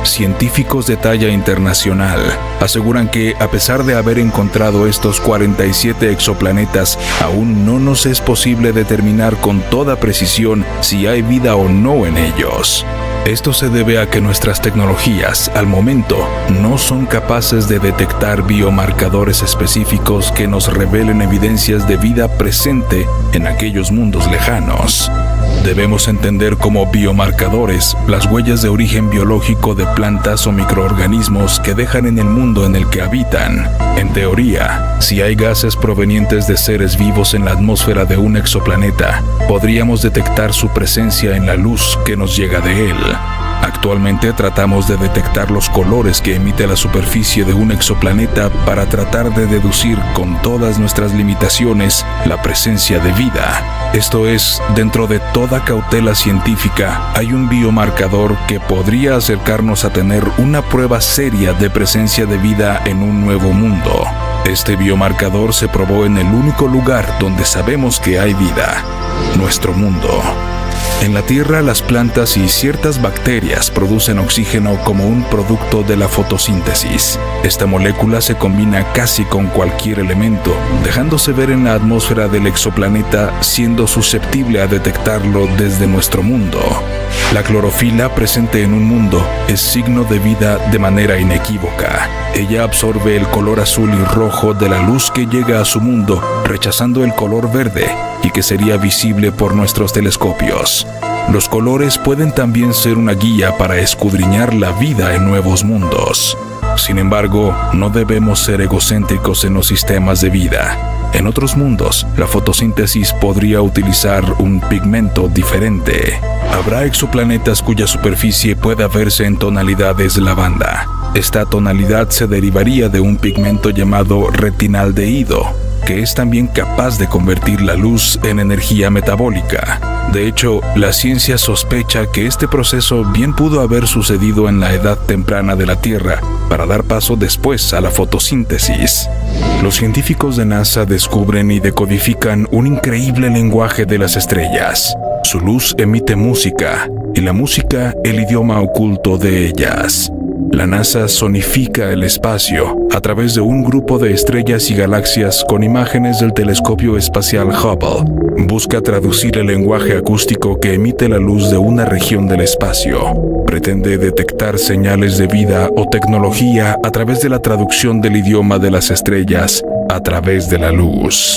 Científicos de talla internacional aseguran que, a pesar de haber encontrado estos 47 exoplanetas, aún no nos es posible determinar con toda precisión si hay vida o no en ellos. Esto se debe a que nuestras tecnologías, al momento, no son capaces de detectar biomarcadores específicos que nos revelen evidencias de vida presente en aquellos mundos lejanos. Debemos entender como biomarcadores las huellas de origen biológico de plantas o microorganismos que dejan en el mundo en el que habitan. En teoría, si hay gases provenientes de seres vivos en la atmósfera de un exoplaneta, podríamos detectar su presencia en la luz que nos llega de él. Actualmente tratamos de detectar los colores que emite la superficie de un exoplaneta para tratar de deducir con todas nuestras limitaciones la presencia de vida. Esto es, dentro de toda cautela científica, hay un biomarcador que podría acercarnos a tener una prueba seria de presencia de vida en un nuevo mundo. Este biomarcador se probó en el único lugar donde sabemos que hay vida: nuestro mundo. En la Tierra, las plantas y ciertas bacterias producen oxígeno como un producto de la fotosíntesis. Esta molécula se combina casi con cualquier elemento, dejándose ver en la atmósfera del exoplaneta, siendo susceptible a detectarlo desde nuestro mundo. La clorofila presente en un mundo es signo de vida de manera inequívoca. Ella absorbe el color azul y rojo de la luz que llega a su mundo, rechazando el color verde y que sería visible por nuestros telescopios. Los colores pueden también ser una guía para escudriñar la vida en nuevos mundos. Sin embargo, no debemos ser egocéntricos en los sistemas de vida. En otros mundos, la fotosíntesis podría utilizar un pigmento diferente. Habrá exoplanetas cuya superficie pueda verse en tonalidades lavanda. Esta tonalidad se derivaría de un pigmento llamado retinaldehído, que es también capaz de convertir la luz en energía metabólica. De hecho, la ciencia sospecha que este proceso bien pudo haber sucedido en la edad temprana de la Tierra, para dar paso después a la fotosíntesis. Los científicos de NASA descubren y decodifican un increíble lenguaje de las estrellas. Su luz emite música, y la música el idioma oculto de ellas. La NASA sonifica el espacio a través de un grupo de estrellas y galaxias con imágenes del telescopio espacial Hubble. Busca traducir el lenguaje acústico que emite la luz de una región del espacio. Pretende detectar señales de vida o tecnología a través de la traducción del idioma de las estrellas a través de la luz.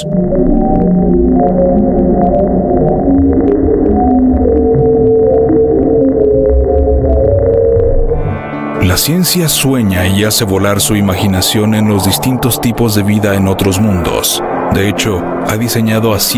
La ciencia sueña y hace volar su imaginación en los distintos tipos de vida en otros mundos. De hecho, ha diseñado a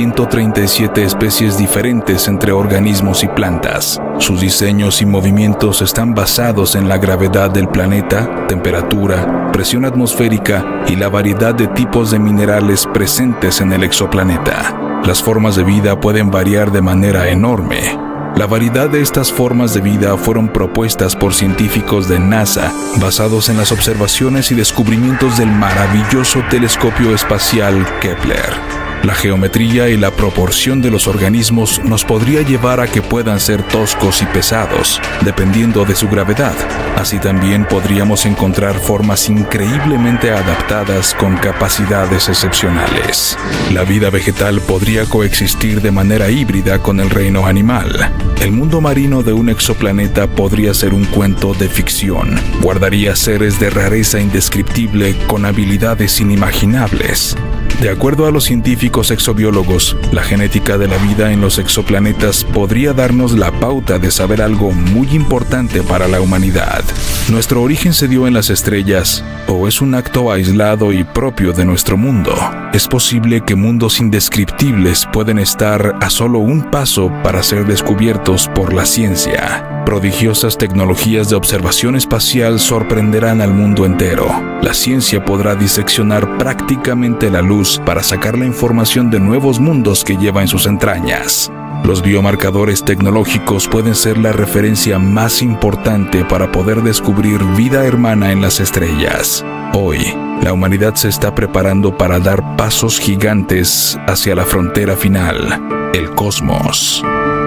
137 especies diferentes entre organismos y plantas. Sus diseños y movimientos están basados en la gravedad del planeta, temperatura, presión atmosférica y la variedad de tipos de minerales presentes en el exoplaneta. Las formas de vida pueden variar de manera enorme. La variedad de estas formas de vida fueron propuestas por científicos de NASA, basados en las observaciones y descubrimientos del maravilloso telescopio espacial Kepler. La geometría y la proporción de los organismos nos podría llevar a que puedan ser toscos y pesados, dependiendo de su gravedad. Así también podríamos encontrar formas increíblemente adaptadas con capacidades excepcionales. La vida vegetal podría coexistir de manera híbrida con el reino animal. El mundo marino de un exoplaneta podría ser un cuento de ficción. Guardaría seres de rareza indescriptible con habilidades inimaginables. De acuerdo a los científicos exobiólogos, la genética de la vida en los exoplanetas podría darnos la pauta de saber algo muy importante para la humanidad. ¿Nuestro origen se dio en las estrellas o es un acto aislado y propio de nuestro mundo? Es posible que mundos indescriptibles pueden estar a solo un paso para ser descubiertos por la ciencia. Prodigiosas tecnologías de observación espacial sorprenderán al mundo entero. La ciencia podrá diseccionar prácticamente la luz para sacar la información de nuevos mundos que lleva en sus entrañas. Los biomarcadores tecnológicos pueden ser la referencia más importante para poder descubrir vida hermana en las estrellas. Hoy, la humanidad se está preparando para dar pasos gigantes hacia la frontera final, el cosmos.